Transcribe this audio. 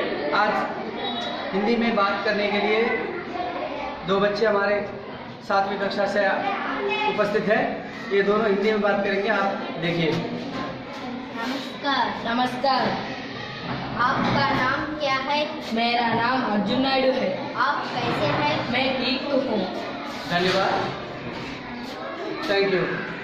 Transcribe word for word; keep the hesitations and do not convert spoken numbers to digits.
आज हिंदी में बात करने के लिए दो बच्चे हमारे सातवीं कक्षा से उपस्थित हैं। ये दोनों हिंदी में बात करेंगे, आप देखिए। नमस्कार। नमस्कार। आपका नाम क्या है? मेरा नाम अर्जुन नायडू है। आप कैसे हैं? मैं ठीक हूँ। धन्यवाद, थैंक यू।